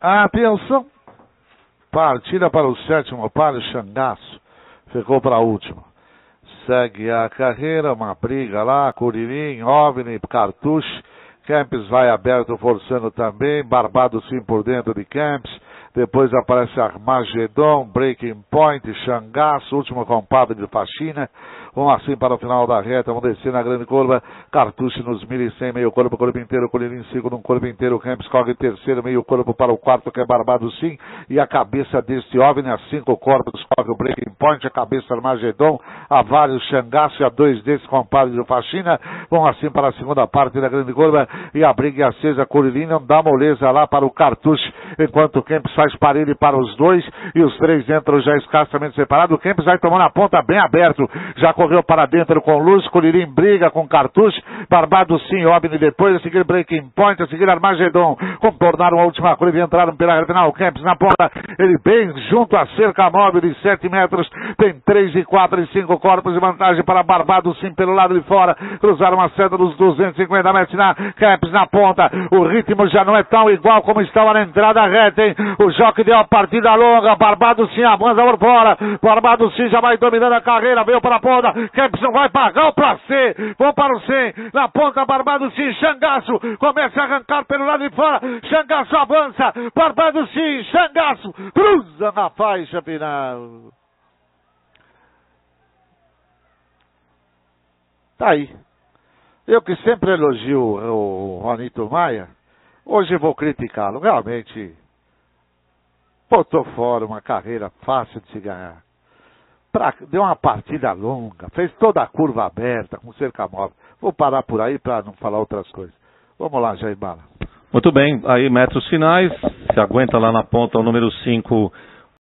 Atenção. Partida para o sétimo par, Xangaço. Ficou para a última. Segue a carreira, uma briga lá, Curirim, OVNI, Cartucho. Kempis vai aberto, forçando também. Barbado sim por dentro de Kempis. Depois aparece Armagedon, Breaking Point, Xangaço, último compadre de faxina. Vamos assim para o final da reta, vamos descer na grande curva. Cartucho nos 1.100, meio corpo inteiro. Colirim segundo, um corpo inteiro. Kempis corre terceiro, meio corpo para o quarto, que é Barbado sim. E a cabeça deste OVNI, a 5 corpos, corre o Breaking Point, a cabeça Armagedon, a vários Xangaço e a 2 desses compadres de faxina. Vamos assim para a segunda parte da grande curva. E a briga acesa, Colirim não dá moleza lá para o Cartucho, enquanto o Kempis faz parelho para os dois. E os três entram já escassamente separados. O Kempis vai tomando a ponta bem aberto. Já correu para dentro com luz, Colirim briga com Cartucho, Barbado sim, OVNI depois, a seguir Breaking Point, a seguir Armagedon, contornaram a última curva e entraram pela reta final. Kempis na ponta, ele bem junto à cerca móvel de 7 metros, tem 3 e 4 e 5 corpos de vantagem para Barbado sim pelo lado de fora, cruzaram a seta dos 250 metros na Kempis na ponta, o ritmo já não é tão igual como estava na entrada reta, hein? O jockey deu a partida longa, Barbado sim avança por fora, Barbado sim já vai dominando a carreira, veio para a ponta, Kempis não vai pagar o pra C, vão para o 100, na ponta Barbado sim, Xangaço, começa a arrancar pelo lado de fora, Xangaço avança, Barbado sim, Xangaço, cruza na faixa final. Tá aí. Eu que sempre elogio o Ronito Maia, hoje vou criticá-lo, realmente botou fora uma carreira fácil de se ganhar. Deu uma partida longa, fez toda a curva aberta, com cerca móvel. Vou parar por aí para não falar outras coisas. Vamos lá, Jair Bala. Muito bem, aí metros finais, se aguenta lá na ponta o número 5,